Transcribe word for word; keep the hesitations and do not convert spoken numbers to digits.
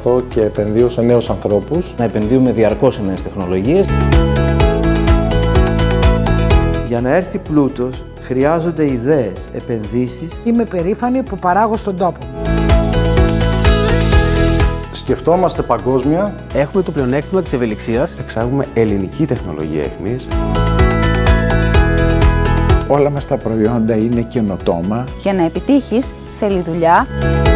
προσπαθώ και επενδύω σε νέους ανθρώπους. Να επενδύουμε διαρκώς σε νέες τεχνολογίες. Για να έρθει πλούτος, χρειάζονται ιδέες, επενδύσεις. Είμαι περήφανη που παράγω στον τόπο. Σκεφτόμαστε παγκόσμια. Έχουμε το πλεονέκτημα της ευελιξίας. Εξάγουμε ελληνική τεχνολογία αιχμής. Όλα μας τα προϊόντα είναι καινοτόμα. Για να επιτύχεις, θέλει δουλειά.